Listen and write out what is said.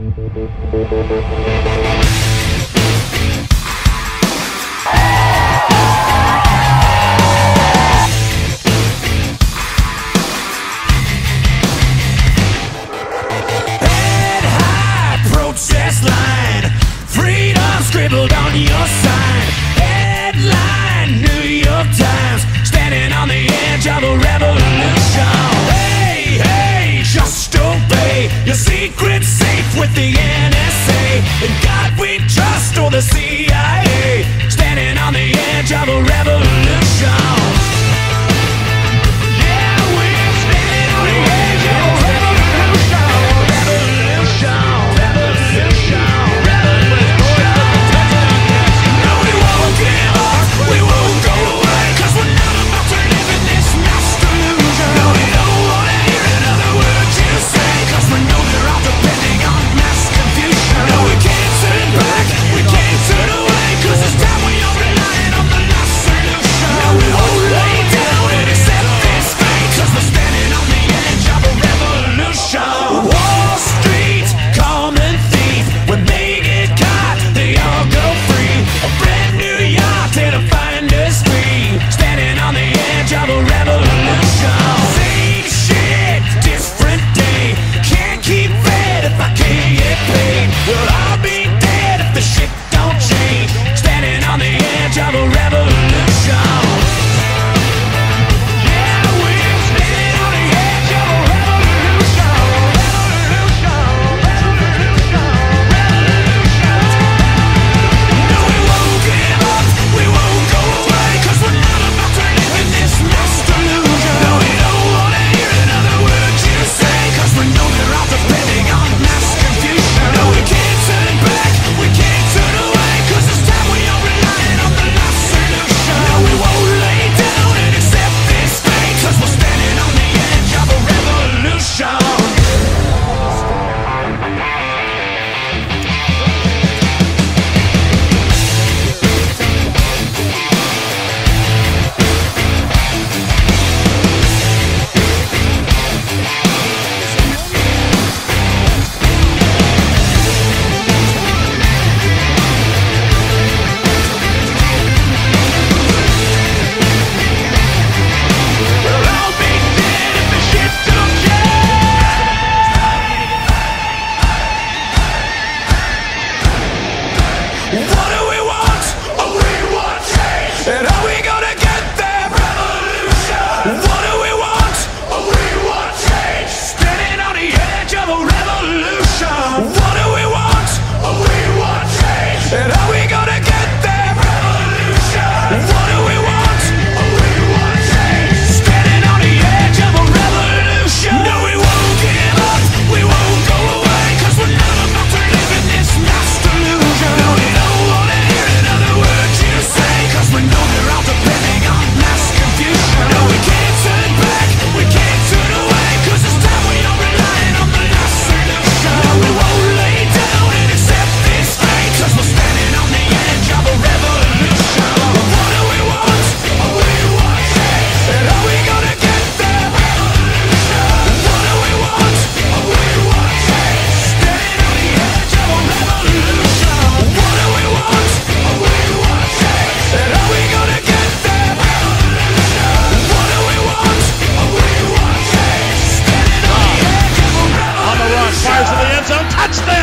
Head high, protest line, freedom scribbled on your sign. Headline, New York Times, standing on the edge of a revolution. Hey, hey, just obey your secret safe with the NSA. In God we trust, or the CIA, standing on the edge of a revolution. Yeah, we're standing on the edge of a revolution. Revolution, revolution, revolution. No, we won't give up, we won't go away, 'cause we're not about to live in this mass delusion. No, we don't wanna hear another word you say, 'cause we know they're all depending on mass confusion. No, we can't turn back, we can't turn away, 'cause it's time we are relying on the last solution. No, we won't lay down and accept this fate, 'cause we're standing on the edge of a revolution. Wall Street, common thief, when they get caught, they all go free. A brand new yacht and a finder's fee, standing on the edge of a revolution. Same shit, different day, can't keep fed if I can't get paid. We'll all be dead if the shit don't change, standing on the edge of a revolution. Yeah, we're standing on the edge of a revolution. No, we won't give up, we won't go away, 'cause we're not about to live in this mass delusion. No, we don't wanna hear another word you say, 'cause we know they're all depending on mass confusion. No, we can't turn back, we can't turn away, 'cause it's time we are relying on the last solution. No, we won't lay down and accept this fate, 'cause we're standing on the edge of a revolution. We'll all be dead if the shit don't change. What do we want? Oh, we want change. And are we gonna get there? Revolution. What do we want? Oh, we want change. Standing on the edge of a revolution. What do we want? Oh, we want change. And are we gonna get there? Revolution. What do we want? Oh, we want change. Standing on the edge of a revolution. No, we won't give up, we won't go away, 'cause we're not about to live in this mass delusion. No, we don't wanna hear another word you say, 'cause we know they're all depending on mass confusion. No, we can't turn back, we can't turn away, 'cause it's time we are relying on the last solution. No, we won't lay down and accept this fate, 'cause we're standing on the edge of a revolution. What do we want? Oh, we want change. And are we gonna get there? Revolution. What do we want? Oh, we want change. Standing on the edge of a revolution. What do we want? Oh, we want change. And are we gonna get there? Revolution. What do we want? Oh, we want change. Standing on the edge of a revolution. On the run, fires to the end zone, touchdown!